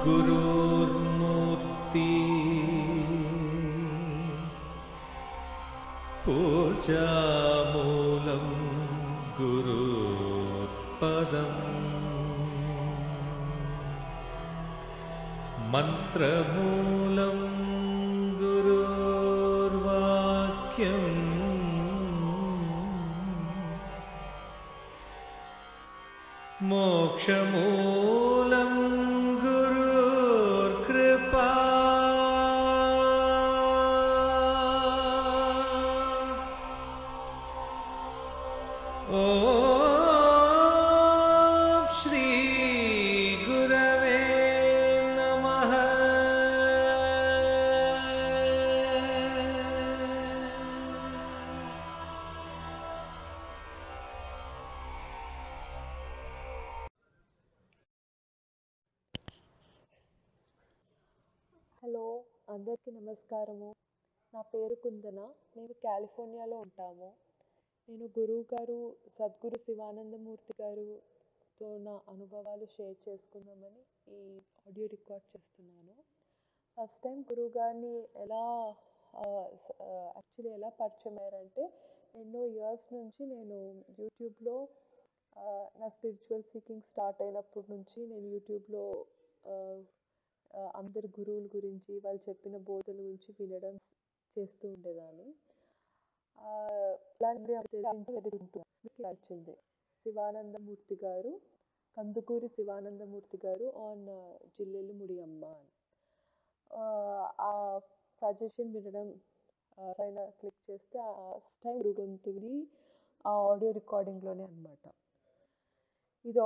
गुरुर्मूर्ति पूजामूलं गुरुपदम् मन्त्रमूलं गुरुर्वाक्यम् मोक्षमूलं गुरुर्कृपा ॐ श्री गुरवे नमः। హలో, అందరికీ నమస్కారము. నా పేరు కుందన. మేము కాలిఫోర్నియాలో ఉంటాము. నేను గురువు గారు సద్గురు శివానందమూర్తి గారుతో నా అనుభవాలు షేర్ చేసుకుందామని ఈ ఆడియో రికార్డ్ చేస్తున్నాను. ఫస్ట్ టైం గురువు గారిని యాక్చువల్లీ ఎలా పరిచయం అయ్యారంటే, ఎన్నో ఇయర్స్ నుంచి నేను యూట్యూబ్లో నా స్పిరిచువల్ సీకింగ్ స్టార్ట్ అయినప్పటి నుంచి నేను యూట్యూబ్లో అందరి గురువుల గురించి వాళ్ళు చెప్పిన బోధల గురించి వినడం చేస్తూ ఉండేదాన్ని. వచ్చింది శివానందమూర్తి గారు, కందుకూరి శివానందమూర్తి గారు ఆన్ జిల్లెలు ముడి అమ్మ అని ఆ సజెషన్ వినడం పైన క్లిక్ చేస్తే ఫస్ట్ టైం గొంతుది ఆ ఆడియో రికార్డింగ్లోనే అనమాట. ఇది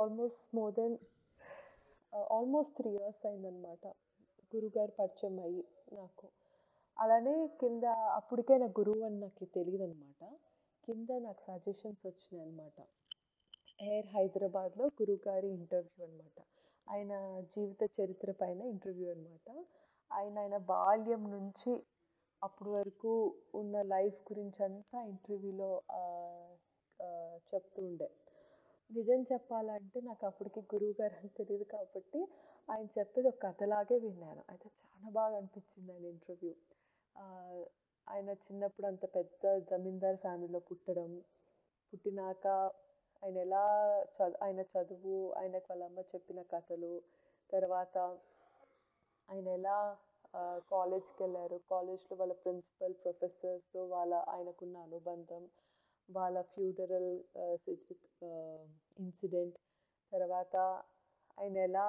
ఆల్మోస్ట్ 3 years అయిందనమాట గురువుగారు పరిచయం అయ్యి నాకు. అలానే కింద అప్పటికే నా గురువు అని నాకు తెలియదు అనమాట. కింద నాకు సజెషన్స్ వచ్చినాయి అనమాట. హైదరాబాద్లో గురువుగారి ఇంటర్వ్యూ అనమాట. ఆయన జీవిత చరిత్ర పైన ఇంటర్వ్యూ అనమాట. ఆయన బాల్యం నుంచి అప్పటి వరకు ఉన్న లైఫ్ గురించి అంతా ఇంటర్వ్యూలో చెప్తూ ఉండే. నిజం చెప్పాలంటే నాకు అప్పటికి గురువు గారు అని తెలియదు కాబట్టి ఆయన చెప్పేది ఒక కథలాగే విన్నాను. అయితే చాలా బాగా అనిపించింది ఆయన ఇంటర్వ్యూ. ఆయన చిన్నప్పుడు అంత పెద్ద జమీందార్ ఫ్యామిలీలో పుట్టినాక ఆయన ఆయన చదువు, ఆయనకు వాళ్ళ అమ్మ చెప్పిన కథలు, తర్వాత ఆయన ఎలా కాలేజ్కి వెళ్ళారు, కాలేజ్లో వాళ్ళ ప్రిన్సిపల్ ప్రొఫెసర్స్తో ఆయనకున్న అనుబంధం, వాళ్ళ ఫ్యూనరల్ ఇన్సిడెంట్, తర్వాత ఆయన ఎలా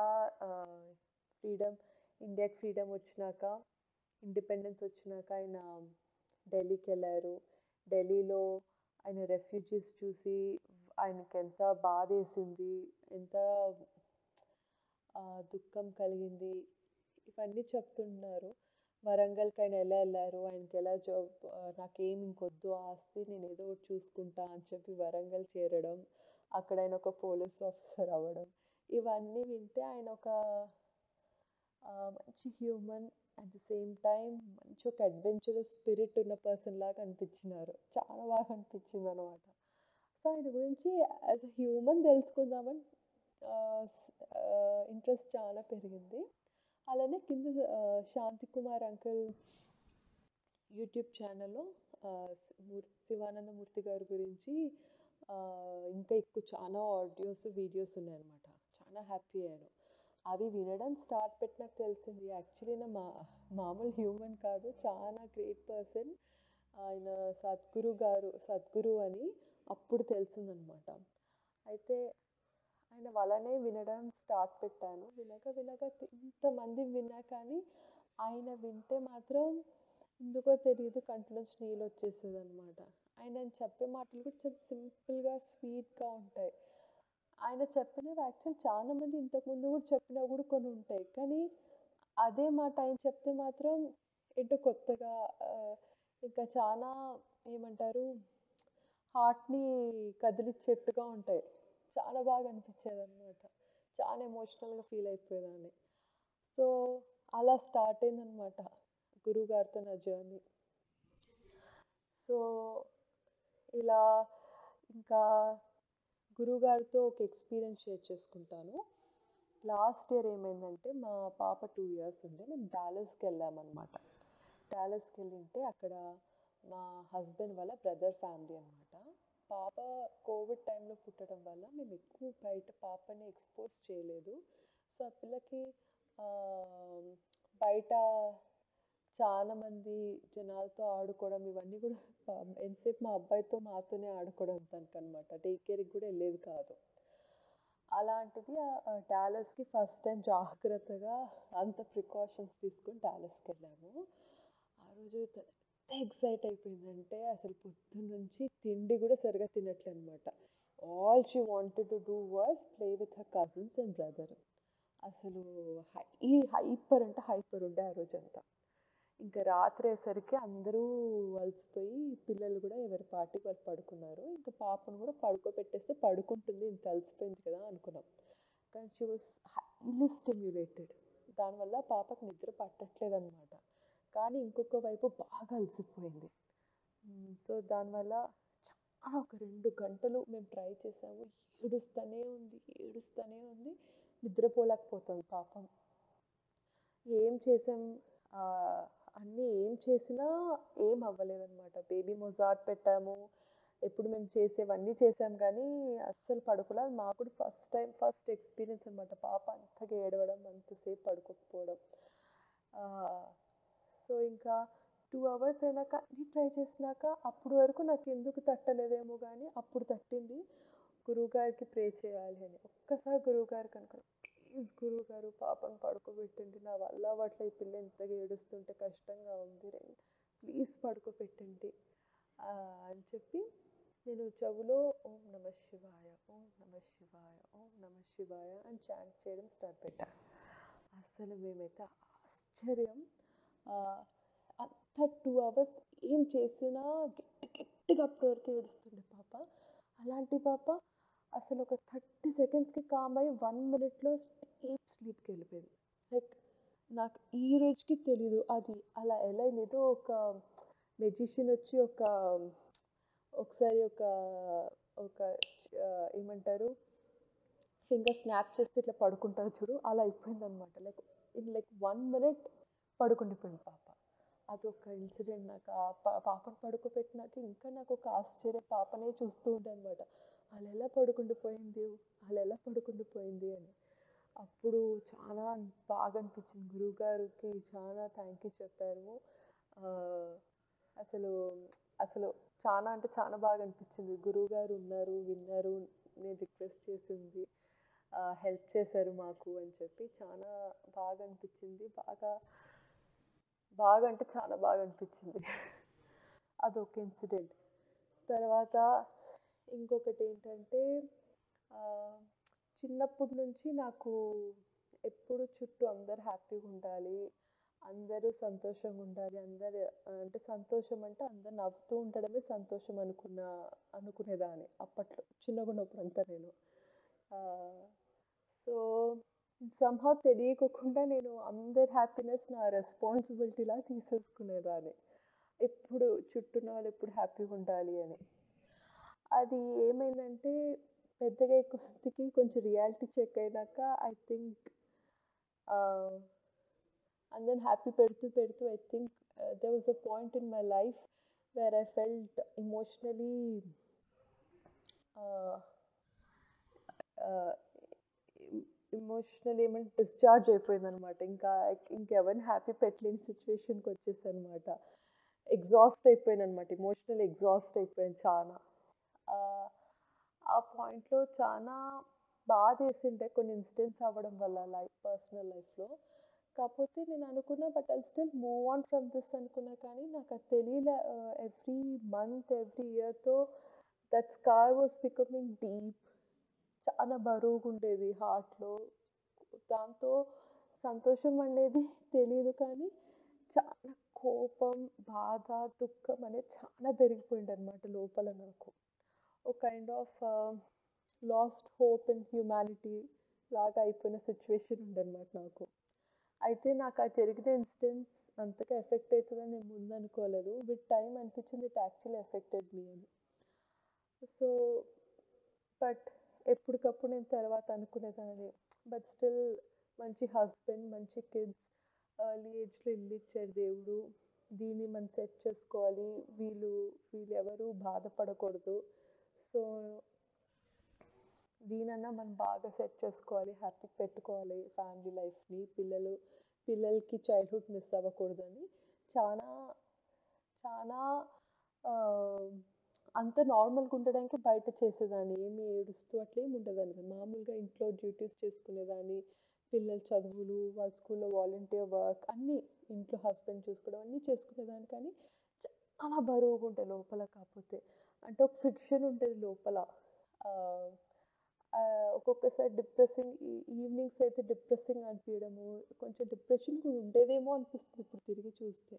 ఇండియాకి ఇండిపెండెన్స్ వచ్చినాక ఆయన ఢిల్లీకి వెళ్ళారు. ఢిల్లీలో ఆయన రెఫ్యూజీస్ చూసి ఆయనకి ఎంత బాధ వేసింది, ఎంత దుఃఖం కలిగింది, ఇవన్నీ చెప్తున్నారు. వరంగల్కి ఆయన ఎలా వెళ్ళారు, ఆయనకి ఎలా నాకేం ఇంకొద్దు ఆస్తి, నేను ఏదో ఒకటి చూసుకుంటా అని చెప్పి వరంగల్ చేరడం, అక్కడ ఆయన ఒక పోలీస్ ఆఫీసర్ అవ్వడం, ఇవన్నీ వింటే ఆయన ఒక మంచి human, at the same time మంచి ఒక అడ్వెంచరస్ స్పిరిట్ ఉన్న పర్సన్ లాగా అనిపించినారు. చాలా బాగా అనిపించింది అనమాట. సో ఆయన గురించి యాజ్ అ హ్యూమన్ తెలుసుకుందామని ఇంట్రెస్ట్ చాలా పెరిగింది. అలానే కింద శాంతి కుమార్ అంకుల్ యూట్యూబ్ ఛానల్లో శివానందమూర్తి గారి గురించి ఇంకా ఎక్కువ చాలా ఆడియోస్ వీడియోస్ ఉన్నాయన్నమాట. చాలా హ్యాపీ అయ్యాను. అవి వినడం స్టార్ట్ పెట్టినాక తెలిసింది యాక్చువల్లీ నా మామూలు హ్యూమన్ కాదు, చాలా గ్రేట్ పర్సన్ ఆయన. సద్గురు అని అప్పుడు తెలిసిందనమాట. అయితే ఆయన వల్లనే వినడం స్టార్ట్ పెట్టాను. వినక ఇంతమంది విన్నా కానీ ఆయన వింటే మాత్రం ఎందుకో తెలియదు కంట్లోంచి నీళ్ళు వచ్చేసేది అనమాట. ఆయన చెప్పే మాటలు కూడా చాలా సింపుల్గా స్వీట్గా ఉంటాయి. ఆయన చెప్పినవి యాక్చువల్ చాలామంది ఇంతకుముందు కూడా చెప్పినా కూడా కొన్ని ఉంటాయి, కానీ అదే మాట ఆయన చెప్తే మాత్రం ఏంటో కొత్తగా ఇంకా చాలా ఏమంటారు హార్ట్ని కదిలిచ్చేట్టుగా ఉంటాయి. చాలా బాగా అనిపించేది అనమాట. చాలా ఎమోషనల్గా ఫీల్ అయిపోయేదాన్ని. సో అలా స్టార్ట్ అయిందనమాట గురువుగారితో నా జర్నీ. సో ఇలా ఇంకా గురువుగారితో ఒక ఎక్స్పీరియన్స్ షేర్ చేసుకుంటాను. లాస్ట్ ఇయర్ ఏమైందంటే మా పాప 2 ఇయర్స్ ఉండే మేము డాలస్కి వెళ్ళామన్నమాట. డాలస్కి వెళ్ళింటే అక్కడ మా హస్బెండ్ వాళ్ళ బ్రదర్ ఫ్యామిలీ అనమాట. పాప కోవిడ్ టైంలో పుట్టడం వల్ల మేము ఎక్కువ బయట పాపని ఎక్స్పోజ్ చేయలేదు. సో ఆ పిల్లకి బయట చాలా మంది జనాలతో ఆడుకోవడం ఇవన్నీ కూడా ఎంతసేపు మా అబ్బాయితో మాతోనే ఆడుకోవడం తనకనమాట. డే కేర్కి కూడా వెళ్ళేది కాదు. అలాంటిది డాలస్కి ఫస్ట్ టైం జాగ్రత్తగా అంత ప్రికాషన్స్ తీసుకొని డాలస్కి వెళ్ళాము. ఆ రోజు ఎంత ఎక్సైట్ అయిపోయిందంటే అసలు పొద్దున్న నుంచి తిండి కూడా సరిగా తినట్లే అనమాట. All she wanted to do was play with her cousins and brother. అసలు హైపర్ అంటే హైపర్ ఉండే ఆ రోజంతా. ఇంకా రాత్రి అయ్యేసరికి అందరూ అలసిపోయి పిల్లలు కూడా ఎవరి పాటికి వాళ్ళు పడుకున్నారు. ఇంకా పాపను కూడా పడుకోబెట్టేస్తే పడుకుంటుంది, ఇంత అలసిపోయింది కదా అనుకున్నాం. కానీ షీ వాజ్ హైలీ స్టిమ్యులేటెడ్. దానివల్ల పాపకు నిద్ర పట్టట్లేదు అనమాట. కానీ ఇంకొక వైపు బాగా అలసిపోయింది. సో దానివల్ల చాలా ఒక 2 గంటలు మేము ట్రై చేసాము. ఏడుస్తూనే ఉంది, నిద్రపోలేకపోతుంది పాపం. ఏం చేసాం, అన్నీ ఏం చేసినా ఏం అవ్వలేదన్నమాట. బేబీ మొజార్ట్ పెట్టాము, ఎప్పుడు మేము చేసేవన్నీ చేసాం కానీ అస్సలు పడుకోలేదు. మాకు కూడా ఫస్ట్ ఎక్స్పీరియన్స్ అనమాట పాప అంతగా ఏడవడం, అంతసేపు పడుకోకపోవడం. సో ఇంకా 2 అవర్స్ అయినాక అన్నీ ట్రై చేసినాక అప్పుడు వరకు నాకు ఎందుకు తట్టలేదేమో కానీ అప్పుడు తట్టింది. గురువుగారికి ప్రే చేయాలి అని ఒక్కసారి గురువుగారికి అనుకున్నాను, ప్లీజ్ గురువుగారు పాపను పడుకోబెట్టండి, నా వల్ల అవ్వట్లే, ఈ పిల్ల ఎంతగా ఏడుస్తుంటే కష్టంగా ఉంది, ప్లీజ్ పడుకోబెట్టండి అని చెప్పి నేను చెవులో ఓం నమ శివాయ, ఓం నమ శివాయ, ఓం నమ శివాయ అని చాంట్ చేయడం స్టార్ట్ పెట్టాను. అసలు మేమైతే ఆశ్చర్యం. అంత 2 అవర్స్ ఏం చేసినా గట్టిగా అప్పటి వరకు ఏడుస్తుండే పాప. అలాంటి పాప అసలు ఒక 30 సెకండ్స్కి కామ్ అయ్యి 1 మినిట్లో డీప్ స్లీప్కి వెళ్ళిపోయింది. లైక్ నాకు ఈ రోజుకి తెలీదు అది అలా ఎలా అయింది. ఏదో ఒక మెజిషియన్ వచ్చి ఒకసారి ఒక ఏమంటారు, ఫింగర్ స్నాప్ చేస్తే ఇట్లా పడుకుంటారు చూడు, అలా అయిపోయింది అనమాట. లైక్ 1 మినిట్ పడుకుండిపోయింది పాప. అదొక ఇన్సిడెంట్. నాకు పాపను పడుకోబెట్టినాక ఇంకా నాకు ఒక ఆశ్చర్య, పాపనే చూస్తూ ఉండే అనమాట. అలా ఎలా పడుకుండిపోయింది అని. అప్పుడు చాలా బాగా అనిపించింది. గురువుగారికి చాలా థ్యాంక్ యూ చెప్పారు. అసలు చాలా అంటే చాలా బాగా అనిపించింది. గురువుగారు ఉన్నారు, విన్నారు, నేను రిక్వెస్ట్ చేసింది, హెల్ప్ చేశారు మాకు అని చెప్పి చాలా బాగా అనిపించింది. బాగా అంటే చాలా బాగా అనిపించింది. అదొక ఇన్సిడెంట్. తర్వాత ఇంకొకటి ఏంటంటే, చిన్నప్పటి నుంచి నాకు ఎప్పుడు చుట్టూ అందరు హ్యాపీగా ఉండాలి, అందరూ సంతోషంగా ఉండాలి, అంటే సంతోషం అంటే అందరు నవ్వుతూ ఉండడమే సంతోషం అనుకునేదాన్ని అప్పట్లో చిన్నగా ఉన్నప్పుడు అంతా నేను. సో సంహౌ తెలియకుండా నేను అందరి హ్యాపీనెస్ నా రెస్పాన్సిబిలిటీలా తీసేసుకునేదాన్ని. ఎప్పుడు చుట్టూన్న వాళ్ళు ఎప్పుడు హ్యాపీగా ఉండాలి అని. అది ఏమైందంటే పెద్దగా కొద్దికి కొంచెం రియాలిటీ చెక్ అయినాక ఐ థింక్ అందరిని హ్యాపీ పెడుతూ I think there was a point in my life where I felt emotionally ఏమంటే డిశ్చార్జ్ అయిపోయింది అనమాట. ఇంకెవరిని హ్యాపీ పెట్టలేని సిచ్యువేషన్కి వచ్చేసాను అనమాట. ఎగ్జాస్ట్ అయిపోయాను అనమాట, ఎమోషనల్ ఎగ్జాస్ట్ అయిపోయాను చాలా. ఆ పాయింట్లో చాలా బాధ వేసిండే కొన్ని ఇన్సిడెంట్స్ అవ్వడం వల్ల పర్సనల్ లైఫ్లో. కాకపోతే నేను అనుకున్నా but I still move on from this అనుకున్నా. కానీ నాకు అది తెలియలే, ఎవ్రీ మంత్ ఎవ్రీ ఇయర్తో that scar was becoming deep. చాలా బరువుగా ఉండేది హార్ట్లో. దాంతో సంతోషం అనేది తెలియదు కానీ చాలా కోపం, బాధ, దుఃఖం అనేది చాలా పెరిగిపోయింది అనమాట లోపల. నాకు ఒక kind of lost hope in humanity లాగా అయిపోయిన సిచ్యువేషన్ ఉండనమాట నాకు. అయితే నాకు ఆ జరిగిన ఇన్సిడెంట్స్ అంతగా ఎఫెక్ట్ అవుతుందని నేను ముందు అనుకోలేదు. విత్ టైం అనిపించింది ఇట్ యాక్చువల్లీ ఎఫెక్టెడ్ మీ అని. సో బట్ ఎప్పటికప్పుడు నేను తర్వాత అనుకునేదాన్ని, బట్ స్టిల్ మంచి హస్బెండ్, మంచి కిడ్స్, ఎర్లీ ఏజ్లో ఇల్లు ఇచ్చాడు దేవుడు. దీన్ని మనం సెట్ చేసుకోవాలి, వీళ్ళు ఎవరు బాధపడకూడదు. సో దీనన్నా మనం బాగా సెట్ చేసుకోవాలి, హ్యాపీగా పెట్టుకోవాలి ఫ్యామిలీ లైఫ్ని, పిల్లలకి చైల్డ్హుడ్ మిస్ అవ్వకూడదు అని చాలా చాలా అంత నార్మల్గా ఉండడానికి బయట చేసేదాన్ని, ఏమి ఏడుస్తూ అట్లా ఏమి ఉండేదాన్ని కాదు. మామూలుగా ఇంట్లో డ్యూటీస్ చేసుకునేదాన్ని, పిల్లల చదువులు, వాళ్ళ స్కూల్లో వాలంటీర్ వర్క్ అన్నీ, ఇంట్లో హస్బెండ్ చూసుకోవడం అన్నీ చేసుకునేదాన్ని. కానీ చాలా బరువుగా ఉంటాయి లోపల. కాకపోతే అంటే ఒక ఫ్రిక్షన్ ఉంటుంది లోపల. ఒక్కొక్కసారి డిప్రెసింగ్, ఈవినింగ్స్ అయితే డిప్రెసింగ్ అనిపించడము, కొంచెం డిప్రెషన్ కూడా ఉండేదేమో అనిపిస్తుంది ఇప్పుడు తిరిగి చూస్తే.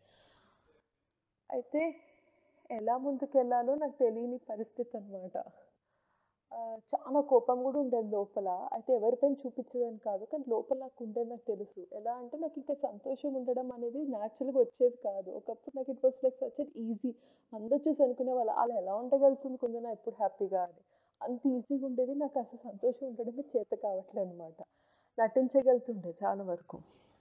అయితే ఎలా ముందుకు వెళ్ళాలో నాకు తెలియని పరిస్థితి అనమాట. చాలా కోపం కూడా ఉండేది లోపల. అయితే ఎవరిపైన చూపించేదని కాదు, కానీ లోపల నాకు ఉండేది నాకు తెలుసు. ఎలా అంటే నాకు ఇంకా సంతోషం ఉండడం అనేది న్యాచురల్గా వచ్చేది కాదు. ఒకప్పుడు నాకు it was like such an easy. అందరూ చూసి అనుకునే వాళ్ళు అలా ఎలా ఉండగలుగుతుంది కుందన ఎప్పుడు హ్యాపీగా అని. అంత ఈజీగా ఉండేది. నాకు అసలు సంతోషం ఉండడమే చేత కావట్లేదు అనమాట. నటించగలుగుతుండే చాలా వరకు.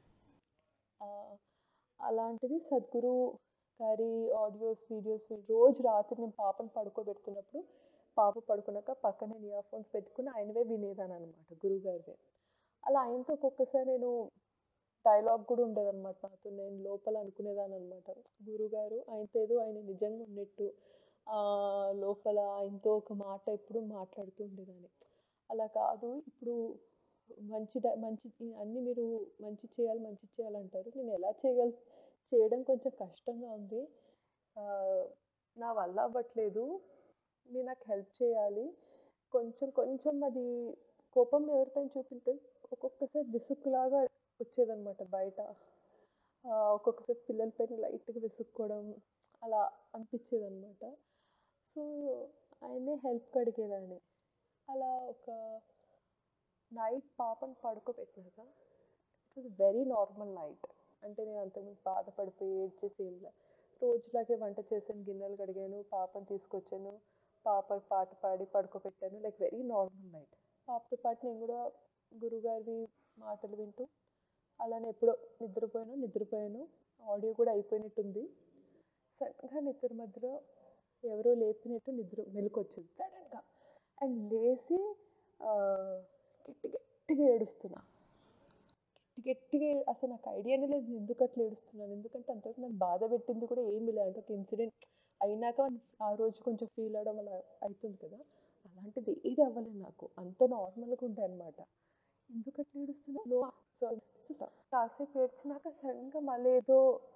అలాంటిది సద్గురు గారి ఆడియోస్, వీడియోస్ రోజు రాత్రి నేను పాపను పడుకోబెడుతున్నప్పుడు, పాప పడుకున్నాక పక్కన నేను ఇయర్ ఫోన్స్ పెట్టుకుని ఆయనవే వినేదాన్ని అనమాట, గురువుగారివే. అలా ఆయనతో ఒక్కొక్కసారి నేను డైలాగ్ కూడా ఉండేదన్నమాట నాతో. నేను లోపల అనుకునేదాన్ని అనమాట, గురువుగారు ఆయనతో ఏదో ఆయన నిజంగా ఉన్నట్టు లోపల ఆయనతో ఒక మాట ఎప్పుడు మాట్లాడుతూ ఉండేదాన్ని. అలా కాదు, ఇప్పుడు మంచి అన్నీ మీరు మంచి చేయాలంటారు, నేను ఎలా చేయడం కొంచెం కష్టంగా ఉంది, నా వల్ల అవ్వట్లేదు, మీరు నాకు హెల్ప్ చేయాలి. కొంచెం అది కోపం ఎవరిపైన చూపింటే ఒక్కొక్కసారి విసుక్కులాగా వచ్చేదన్నమాట బయట. ఒక్కొక్కసారి పిల్లలపైన లైట్గా విసుక్కోవడం అలా అనిపించేదన్నమాట. సో ఆయనే హెల్ప్ అడిగేదాన్ని. అలా ఒక నైట్ పాపను పడుకోబెట్టినాక it was very normal night. అంటే నేను అంతకుముందు బాధపడిపోయి ఏడ్చేసి ఏంలా, రోజులాగే వంట చేశాను, గిన్నెలు కడిగాను, పాపను తీసుకొచ్చాను, పాప పాట పాడి పడుకోబెట్టాను, లైక్ వెరీ నార్మల్ నైట్. పాపతో పాటు నేను కూడా గురువుగారి మాటలు వింటూ అలానే ఎప్పుడో నిద్రపోయాను. ఆడియో కూడా అయిపోయినట్టుంది. సడన్గా నిద్ర మధ్యలో ఎవరో లేపినట్టు మెలకొచ్చింది సడన్గా. అండ్ లేచి గట్టిగా ఏడుస్తున్నా. గట్టిగా అసలు నాకు ఐడియానే లేదు ఎందుకు అట్లా ఏడుస్తున్నాను. ఎందుకంటే అంతవరకు నన్ను బాధ పెట్టింది కూడా ఏమీ లేదు. అంటే ఒక ఇన్సిడెంట్ అయినాక ఆ రోజు కొంచెం ఫీల్ అవడం అలా అవుతుంది కదా, అలాంటిది ఏది అవ్వలేదు నాకు. అంత నార్మల్గా ఉంటాయి అనమాట. ఎందుకు అట్లా ఏడుస్తున్నా, కాసేపు ఏడ్చినాక సడన్గా మళ్ళీ ఏదో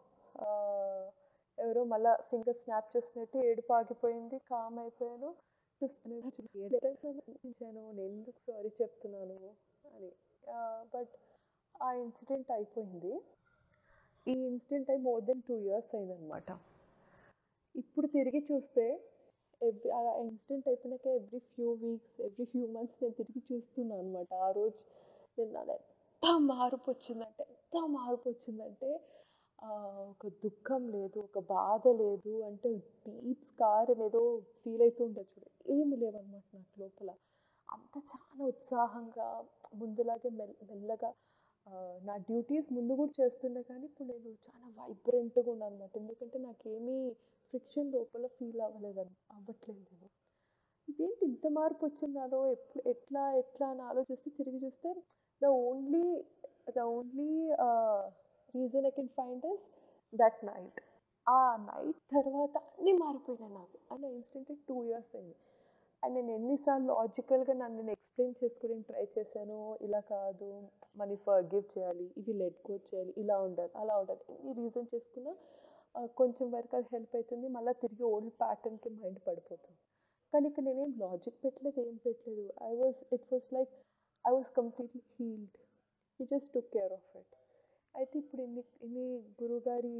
ఎవరో మళ్ళీ ఫింగర్ స్నాప్ చేసినట్టు ఏడుపు ఆగిపోయింది, కామ్ అయిపోయాను. చూస్తున్నాను నేను ఎందుకు సారీ చెప్తున్నాను అని. బట్ ఆ ఇన్సిడెంట్ అయిపోయింది. ఈ ఇన్సిడెంట్ అయి మోర్ దెన్ 2 years అయిందనమాట. ఇప్పుడు తిరిగి చూస్తే ఆ ఇన్సిడెంట్ అయిపోయినాక every few weeks, every few months నేను తిరిగి చూస్తున్నాను అనమాట. ఆ రోజు నేను ఎంత మార్పు వచ్చిందంటే ఒక దుఃఖం లేదు, ఒక బాధ లేదు, అంటే డీప్ స్కార్ అనేదో ఫీల్ అవుతూ ఉంటుంది చూడ, ఏమి లేవన్నమాట నాకు లోపల. అంత చాలా ఉత్సాహంగా ముందులాగే మెల్లగా నా డ్యూటీస్ ముందు కూడా చేస్తుండే, కానీ ఇప్పుడు నేను చాలా వైబ్రెంట్గా ఉన్నాను అనమాట. ఎందుకంటే నాకేమీ ఫ్రిక్షన్ లోపల ఫీల్ అవ్వట్లేదు నేను. ఇదేంటి ఇంత మార్పు వచ్చింది నాలో, ఎట్లా అని ఆలోచిస్తే తిరిగి చూస్తే the only reason I can find is that night. ఆ నైట్ తర్వాత అన్నీ మారిపోయినాయి నాకు. అండ్ ఇన్స్టెంట్ 2 years అయింది. అండ్ నేను ఎన్నిసార్లు లాజికల్గా నన్ను ఎక్స్ప్లెయిన్ చేసుకోవడానికి ట్రై చేశాను, ఇలా కాదు మనీ ఫర్గివ్ చేయాలి, ఇవి లెట్ గో చేయాలి, ఇలా ఉండాలి అలా ఉండాలి, ఎన్ని రీజన్ చేసుకున్నా కొంచెం వరకు అది హెల్ప్ అవుతుంది, మళ్ళీ తిరిగి ఓల్డ్ ప్యాటర్న్కి మైండ్ పడిపోతుంది. కానీ ఇక్కడ నేనేం లాజిక్ పెట్టలేదు, ఏం పెట్టలేదు. It was like I was completely healed. He just took care of it. అయితే ఇప్పుడు ఇన్ని గురువుగారి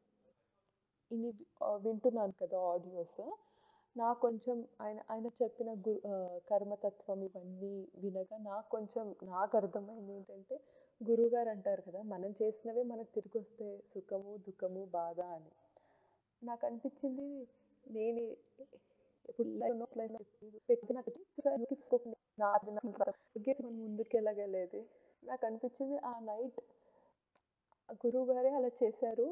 వింటున్నాను కదా ఆడియోస్, నాకు కొంచెం ఆయన చెప్పిన కర్మతత్వం ఇవన్నీ వినగా నాకు అర్థమైంది ఏంటంటే, గురువుగారు అంటారు కదా, మనం చేసినవే మనకు తిరిగి వస్తే సుఖము దుఃఖము బాధ అని. నాకు అనిపించింది నేను ఇప్పుడు నాది మనం ముందుకు వెళ్ళగలేదు. నాకు అనిపించింది ఆ నైట్ గురువు గారే అలా చేశారు.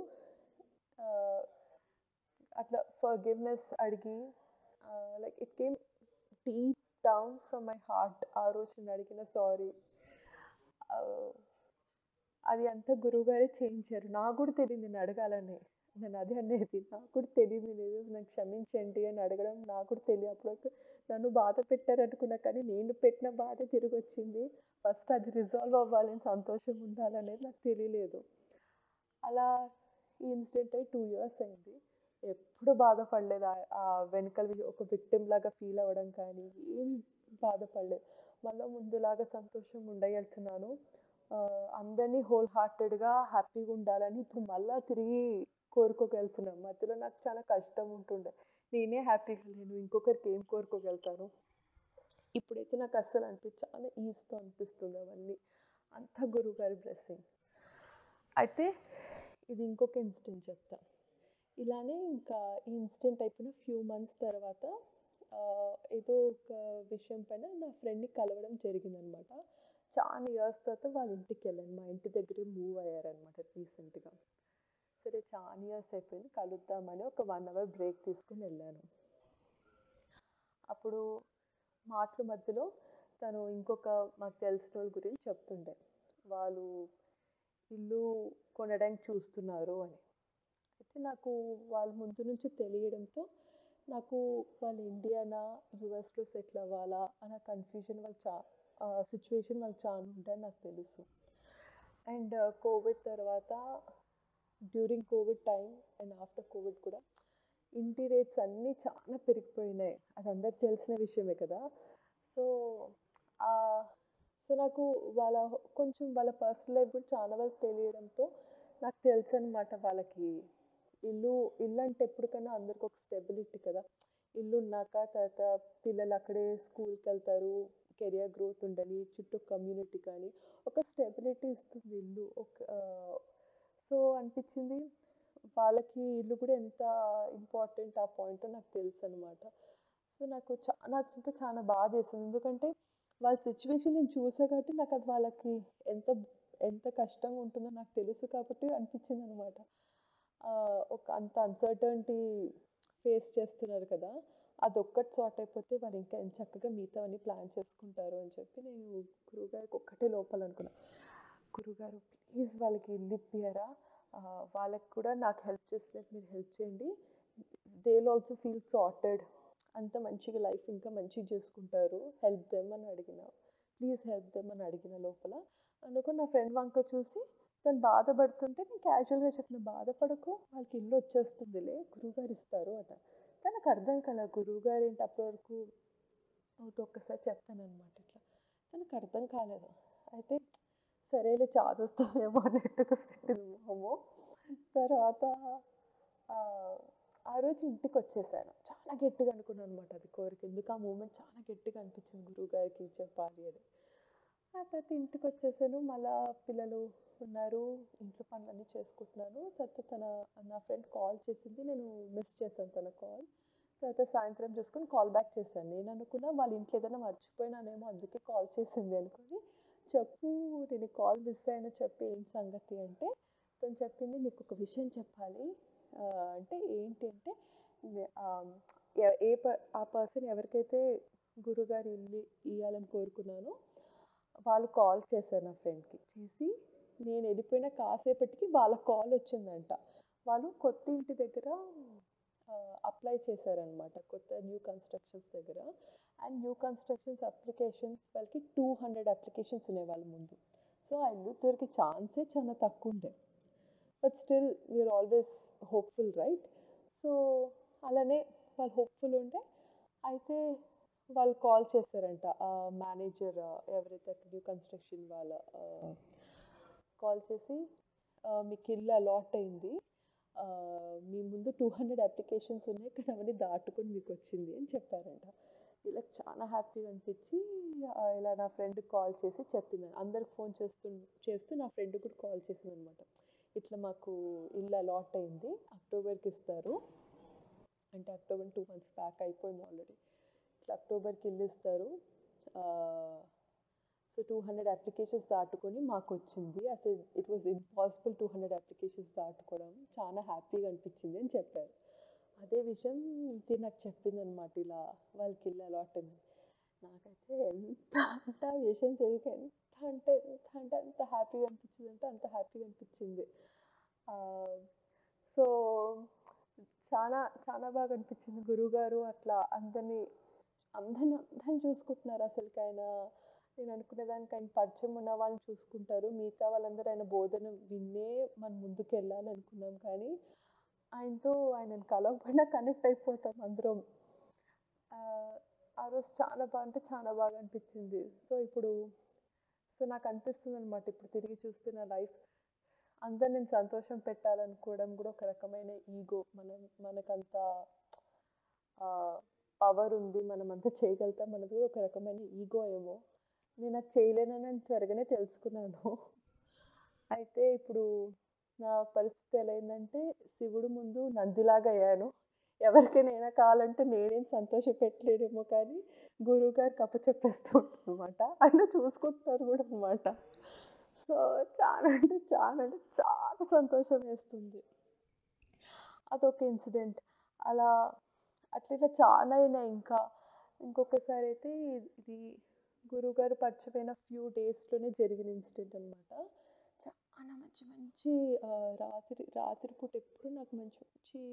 అట్లా ఫర్గివ్నెస్ అడిగి like it came deep down from my heart. ఆ రోజు నేను అడిగిన సారీ అది అంతా గురువుగారే చేయించారు. నాకు కూడా తెలియదు నేను అడగాలని. నేను అది అనేది నాకు కూడా తెలియదు, లేదు నాకు క్షమించండి అని అడగడం నాకు కూడా తెలియదు. అప్పుడు నన్ను బాధ పెట్టారనుకున్నా, కానీ నేను పెట్టిన బాధ తిరిగి వచ్చింది. ఫస్ట్ అది రిజాల్వ్ అవ్వాలని, సంతోషం ఉండాలనేది నాకు తెలియలేదు. అలా ఈ ఇన్సిడెంట్ అయి 2 years అయింది. ఎప్పుడు బాధపడలేదు. వెనకాల ఒక విక్టిమ్ లాగా ఫీల్ అవ్వడం కానీ ఏం బాధపడలేదు. మళ్ళీ ముందులాగా సంతోషంగా ఉండగలుగుతున్నాను. అందరినీ హోల్ హార్టెడ్గా హ్యాపీగా ఉండాలని ఇప్పుడు మళ్ళీ తిరిగి కోరుకోగలుగుతున్నాను. మధ్యలో నాకు చాలా కష్టం ఉంటుండే, నేనే హ్యాపీగా లేను, ఇంకొకరికి ఏం కోరుకోగలుగుతాను. ఇప్పుడైతే నాకు అస్సలు చాలా ఈజీతో అనిపిస్తుంది అవన్నీ. అంతా గురువుగారి బ్లెస్సింగ్. అయితే ఇది ఇంకొక ఇన్సిడెంట్ చెప్తా. ఇలానే ఇంకా ఈ ఇన్సిడెంట్ అయిపోయిన ఫ్యూ మంత్స్ తర్వాత ఏదో ఒక విషయం పైన నా ఫ్రెండ్ని కలవడం జరిగిందనమాట. చాలా ఇయర్స్ తర్వాత వాళ్ళ ఇంటికి వెళ్ళాను. మా ఇంటి దగ్గరే మూవ్ అయ్యారనమాట రీసెంట్గా. సరే చాలా ఇయర్స్ అయిపోయింది, కలుద్దామని ఒక 1 hour బ్రేక్ తీసుకుని వెళ్ళాను. అప్పుడు మాటల మధ్యలో తను ఇంకొక మాకు తెలిసిన వాళ్ళ గురించి చెప్తుండే, వాళ్ళు ఇల్లు కొనడానికి చూస్తున్నారు అని. అయితే నాకు వాళ్ళ ముందు నుంచి తెలియడంతో నాకు వాళ్ళు ఇండియానా యుఎస్లో సెటిల్ అవ్వాలా అన్న కన్ఫ్యూజన్ వాళ్ళు సిచ్యువేషన్ వాళ్ళు చాలా ఉంటాయని నాకు తెలుసు. అండ్ కోవిడ్ తర్వాత, during covid time and after covid కూడా ఇంటి రేట్స్ అన్నీ చాలా పెరిగిపోయినాయి. అది అందరికి తెలిసిన విషయమే కదా. సో నాకు కొంచెం వాళ్ళ పర్సనల్ లైఫ్ కూడా చాలా వరకు తెలియడంతో నాకు తెలుసు అనమాట, వాళ్ళకి ఇల్లు అంటే ఎప్పటికైనా అందరికి ఒక స్టెబిలిటీ కదా. ఇల్లు ఉన్నాక తర్వాత పిల్లలు అక్కడే స్కూల్కి వెళ్తారు, కెరియర్ గ్రోత్ ఉండని, చుట్టూ కమ్యూనిటీ కానీ ఒక స్టెబిలిటీ ఇస్తుంది ఇల్లు. సో అనిపించింది వాళ్ళకి ఇల్లు కూడా ఎంత ఇంపార్టెంట్ ఆ పాయింట్ నాకు తెలుసు అనమాట. సో నాకు చాలా అంటే చాలా బాధ వేసింది, ఎందుకంటే వాళ్ళ సిచ్యువేషన్ నేను చూసా కాబట్టి నాకు అది వాళ్ళకి ఎంత కష్టంగా ఉంటుందో నాకు తెలుసు కాబట్టి అనిపించింది అనమాట. అంత అన్సర్టనిటీ ఫేస్ చేస్తున్నారు కదా, అదొక్కటి సార్ట్ అయిపోతే వాళ్ళు ఇంకా చక్కగా మిగతావన్నీ ప్లాన్ చేసుకుంటారు అని చెప్పి నేను గురువుగారికి ఒక్కటే లోపల అనుకున్నా, గురువుగారు ప్లీజ్ వాళ్ళకి ఇల్లు ఇప్పియారా, వాళ్ళకి కూడా నాకు హెల్ప్ చేసినట్టు మీరు హెల్ప్ చేయండి, they will also feel sorted, అంత మంచిగా లైఫ్ ఇంకా మంచిగా చేసుకుంటారు, హెల్ప్ దెమ్ అని అడిగిన, ప్లీజ్ హెల్ప్ దెమ్ అని అడిగిన లోపల. అందుకని నా ఫ్రెండ్ వంక చూసి తను బాధపడుతుంటే నేను క్యాజువల్గా చెప్పిన, బాధపడకు వాళ్ళకి ఇల్లు వచ్చేస్తుందిలే, గురువుగారు ఇస్తారు అట. తనకు అర్థం కల గురువుగారు ఏంటి అప్పటి వరకు ఒక్కసారి చెప్తాను అనమాట ఇట్లా, తనకు అర్థం కాలేదు. అయితే సరేలే చాదొస్తామేమో అన్నట్టుగా పెట్టిందేమో. తర్వాత ఆ రోజు ఇంటికి వచ్చేసాను. చాలా గట్టిగా అనుకున్నాను అనమాట అది కోరిక, ఎందుకు ఆ మూమెంట్ చాలా గట్టిగా అనిపించింది గురువుగారికి చెప్పాలి అని. ఆ తర్వాత ఇంటికి వచ్చేసాను. మళ్ళీ పిల్లలు ఉన్నారు, ఇంట్లో పనులన్నీ చేసుకుంటున్నాను. తర్వాత నా ఫ్రెండ్ కాల్ చేసింది, నేను మిస్ చేశాను తన కాల్. తర్వాత సాయంత్రం చూసుకొని కాల్ బ్యాక్ చేశాను. నేను అనుకున్నా వాళ్ళ ఇంట్లో ఏదైనా మర్చిపోయినానేమో అందుకే కాల్ చేసింది అనుకుని, చెప్పు నేను కాల్ మిస్ అయినా చెప్పి ఏం సంగతి అంటే, తను చెప్పింది నీకు ఒక విషయం చెప్పాలి అంటే ఏంటి అంటే, ఆ పర్సన్ ఎవరికైతే గురుగారు ఇల్లు ఇవ్వాలని కోరుకున్నానో వాళ్ళు కాల్ చేశారు నా ఫ్రెండ్కి. చేసి నేను వెళ్ళిపోయిన కాసేపటికి వాళ్ళ కాల్ వచ్చిందంట. వాళ్ళు కొత్త ఇంటి దగ్గర అప్లై చేశారనమాట, కొత్త న్యూ కన్స్ట్రక్షన్స్ దగ్గర. అండ్ న్యూ కన్స్ట్రక్షన్స్ అప్లికేషన్స్ వాళ్ళకి 200 అప్లికేషన్స్ ఉన్నాయి వాళ్ళ ముందు. సో ఆ ఇల్లు దొరికి ఛాన్సే చాలా తక్కువ ఉండే. But still we're always hopeful right. So అలానే వాళ్ళు హోప్ఫుల్ ఉండే. అయితే వాళ్ళు కాల్ చేశారంట, మేనేజర్ ఎవరైతే న్యూ కన్స్ట్రక్షన్ వాళ్ళ కాల్ చేసి మీకు ఇల్లు అలాట్ అయింది, మీ ముందు 200 అప్లికేషన్స్ ఉన్నాయి కానీ అవన్నీ దాటుకొని మీకు వచ్చింది అని చెప్పారంట. ఇలా చాలా హ్యాపీగా అనిపించి ఇలా నా ఫ్రెండ్కి కాల్ చేసి చెప్పింది. అందరికి ఫోన్ చేస్తూ నా ఫ్రెండ్ కూడా కాల్ చేసింది అనమాట, ఇట్లా మాకు ఇల్లు అలాట్ అయింది, అక్టోబర్కి ఇస్తారు అంటే అక్టోబర్ 2 months బ్యాక్ అయిపోయింది ఆల్రెడీ, ఇట్లా అక్టోబర్కి ఇల్లు ఇస్తారు, సో 200 అప్లికేషన్స్ దాటుకొని మాకు వచ్చింది. అసలు ఇట్ వాజ్ ఇంపాసిబుల్ 200 అప్లికేషన్స్ దాటుకోవడం. చాలా హ్యాపీగా అనిపించింది అని చెప్పారు. అదే విషయం నాకు చెప్పిందనమాట, ఇలా వాళ్ళకి ఇల్లు అలాట్ అయింది. నాకైతే ఎంత ఆ విషయం తెలియక ఎంత హ్యాపీగా అనిపించింది అంటే అంత హ్యాపీగా అనిపించింది. సో చాలా చాలా బాగా అనిపించింది. గురువుగారు అట్లా అందరినీ చూసుకుంటున్నారు. అసలుకి ఆయన, నేను అనుకునేదానికి ఆయన పరిచయం ఉన్న వాళ్ళని చూసుకుంటారు, మిగతా వాళ్ళందరూ ఆయన బోధన విన్నే మనం ముందుకు వెళ్ళాలి అనుకున్నాం. కానీ ఆయనని కలవకుండా కనెక్ట్ అయిపోతాం అందరం. ఆ రోజు చాలా బాగా అంటే చాలా బాగా అనిపించింది. సో నాకు అనిపిస్తుంది అనమాట, ఇప్పుడు తిరిగి చూస్తే నా లైఫ్ అందరు నేను సంతోషం పెట్టాలనుకోవడం కూడా ఒక రకమైన ఈగో. మనకంత పవర్ ఉంది, మనం అంతా చేయగలుగుతాం అన్నది కూడా ఒక రకమైన ఈగో ఏమో. నేను అది చేయలేనని త్వరగానే తెలుసుకున్నాను. అయితే ఇప్పుడు నా పరిస్థితి ఎలా అయిందంటే, శివుడు ముందు నందిలాగా అయ్యాను. ఎవరికైనా ఏమైనా కావాలంటే నేనేం సంతోషపెట్టలేనేమో, కానీ గురువుగారికి అప్పచెప్పేస్తూ ఉంటాను అనమాట. ఆయన చూసుకుంటున్నారు కూడా అనమాట. సో చాలా సంతోషం వేస్తుంది. అదొక ఇన్సిడెంట్. అట్లా చాలా అయినాయి. ఇంకొకసారి అయితే ఇది గురువుగారు పరిచయమైన ఫ్యూ డేస్లోనే జరిగిన ఇన్సిడెంట్ అనమాట. చాలా మంచి రాత్రిపూట ఎప్పుడు నాకు మంచి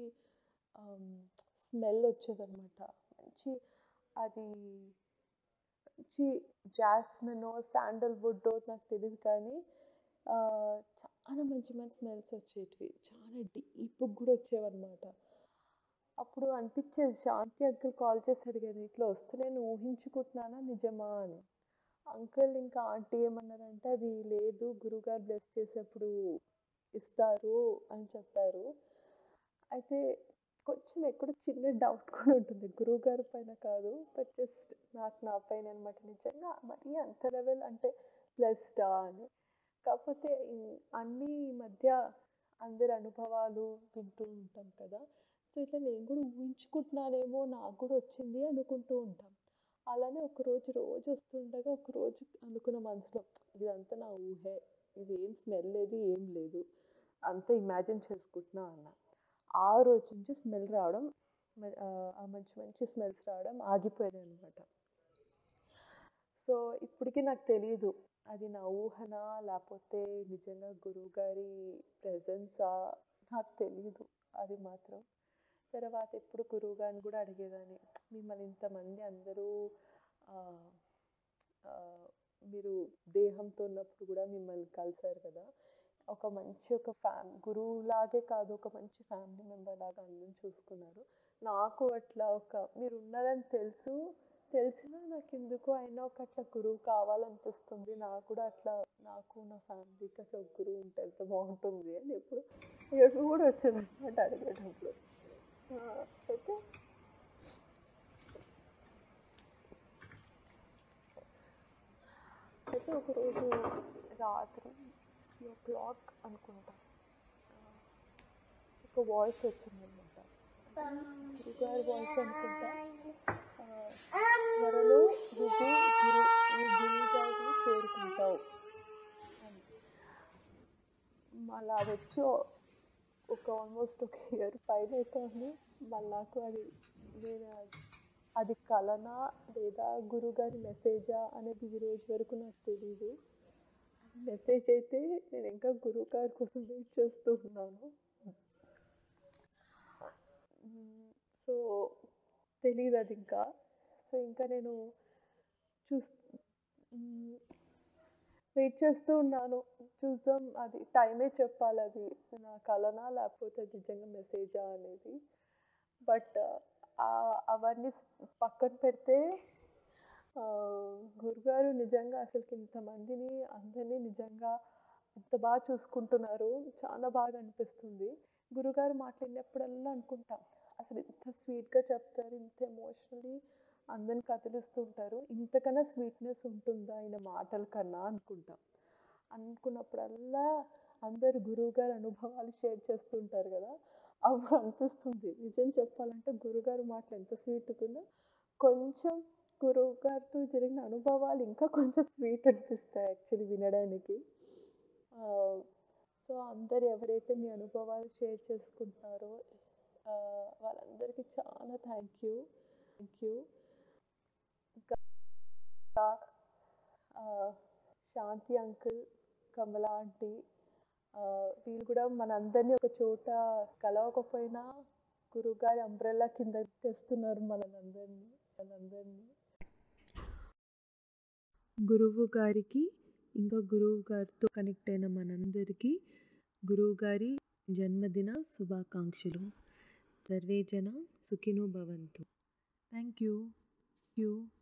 స్మెల్ వచ్చేదన్నమాట. అది మంచి జాస్మినో శాండల్వుడ్డో నాకు తెలియదు, కానీ చాలా మంచి స్మెల్స్ వచ్చేటివి. చాలా డీప్గా కూడా వచ్చేవన్నమాట. అప్పుడు అనిపించేది, శాంతి అంకుల్ కాల్ చేసి అడిగారు, ఇట్లా వస్తే నేను ఊహించుకుంటున్నానా నిజమా అని. అంకుల్ ఇంకా ఆంటీ ఏమన్నారంటే, అది లేదు, గురువుగారు బ్లెస్ చేసేప్పుడు ఇస్తారు అని చెప్పారు. అయితే కొంచెం ఎక్కడో చిన్న డౌట్ కూడా ఉంటుంది, గురువుగారి పైన కాదు, బట్ జస్ట్ నా పైన అనమాట. నిజంగా మరీ అంత లెవెల్ అంటే బ్లెస్డా అని. కాకపోతే అన్ని మధ్య అందరి అనుభవాలు వింటూ ఉంటాం కదా, సో ఇట్లా నేను కూడా ఊహించుకుంటున్నానేమో, నాకు కూడా వచ్చింది అనుకుంటూ ఉంటాం. అలానే రోజు వస్తుండగా ఒకరోజు అనుకున్న మనసులో, ఇదంతా నా ఊహే, ఇది ఏం స్మెల్ లేదు, ఏం లేదు, అంతా ఇమాజిన్ చేసుకుంటున్నా అన్న. ఆ రోజు నుంచి స్మెల్ రావడం, ఆ మంచి స్మెల్స్ రావడం ఆగిపోయాయి అనమాట. సో ఇప్పటికీ నాకు తెలియదు అది నా ఊహనా లేకపోతే నిజంగా గురువుగారి ప్రెజెన్సా, నాకు తెలియదు అది మాత్రం. తర్వాత ఎప్పుడు గురువుగారిని కూడా అడిగేదాన్ని, మిమ్మల్ని ఇంతమంది అందరూ మీరు దేహంతో ఉన్నప్పుడు కూడా మిమ్మల్ని కలిసారు కదా, ఒక గురువులాగే కాదు, ఒక మంచి ఫ్యామిలీ మెంబర్ లాగా అందరం చూసుకున్నారు. నాకు అట్లా మీరు ఉన్నారని తెలిసినా నాకు ఎందుకు అయినా అట్లా గురువు కావాలనిపిస్తుంది. నాకు కూడా అట్లా, నాకు నా ఫ్యామిలీకి అట్లా ఒక గురువు ఉంటే ఎంత బాగుంటుంది అని ఎప్పుడు కూడా వచ్చేది అనమాట అడిగేటప్పుడు. అయితే ఒకరోజు రాత్రి 3:00 అనుకుంటా ఒక వాయిస్ వచ్చిందనమాట. గురుగారి వాయిస్ అనుకుంటా, త్వరలో గురువు గారిని చేరుకుంటావు అని. మళ్ళీ అది వచ్చి ఆల్మోస్ట్ ఒక ఇయర్ పైన అవుతుంది. మళ్ళీ నాకు అది కలనా లేదా గురువుగారి మెసేజా అనేది ఈ రోజు వరకు నాకు తెలీదు. మెసేజ్ అయితే నేను ఇంకా గురువుగారి కోసం వెయిట్ చేస్తూ ఉన్నాను. సో తెలీదు అది ఇంకా. సో ఇంకా నేను వెయిట్ చేస్తూ ఉన్నాను. చూద్దాం, అది టైమే చెప్పాలి, అది నా కలనా లేకపోతే నిజంగా మెసేజా అనేది. బట్ అవన్నీ పక్కన పెడితే గురుగారు నిజంగా అసలుకి ఇంతమందిని అందరినీ నిజంగా ఇంత బాగా చూసుకుంటున్నారు, చాలా బాగా అనిపిస్తుంది. గురుగారు మాట్లాడినప్పుడల్లా అనుకుంటాం, అసలు ఇంత స్వీట్గా చెప్తారు, ఇంత ఎమోషనలీ అందరిని కదిలిస్తుంటారు, ఇంతకన్నా స్వీట్నెస్ ఉంటుందా ఆయన మాటల కన్నా అనుకున్నప్పుడల్లా అందరు గురువుగారు అనుభవాలు షేర్ చేస్తుంటారు కదా, అప్పుడు అనిపిస్తుంది నిజం చెప్పాలంటే గురుగారు మాటలు ఎంత స్వీట్గా కొంచెం గురువు గారితో జరిగిన అనుభవాలు ఇంకా కొంచెం స్వీట్ అనిపిస్తాయి యాక్చువల్లీ వినడానికి. సో అందరు ఎవరైతే మీ అనుభవాలు షేర్ చేసుకుంటున్నారో వాళ్ళందరికీ చాలా థ్యాంక్ యూ. ఇంకా శాంతి అంకుల్, కమలా ఆంటీ, వీళ్ళు కూడా మనందరినీ ఒక చోట కలవకపోయినా గురువుగారి అంబ్రెల్లా కింద తెస్తున్నారు మనందరినీ. గురువు గారికి ఇంకా గురువు గారితో కనెక్ట్ అయిన మనందరికీ గురువు గారి జన్మదిన శుభాకాంక్షలు. సర్వే జన సుఖినో భవంతు. Thank you.